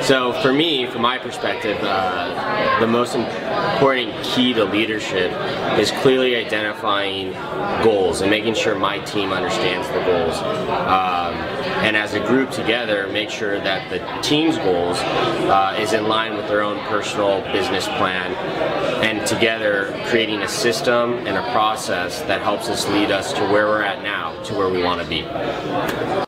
So for me, from my perspective, the most important key to leadership is clearly identifying goals and making sure my team understands the goals. And as a group together, make sure that the team's goals is in line with their own personal business plan, and together creating a system and a process that helps us lead us to where we're at now, to where we want to be.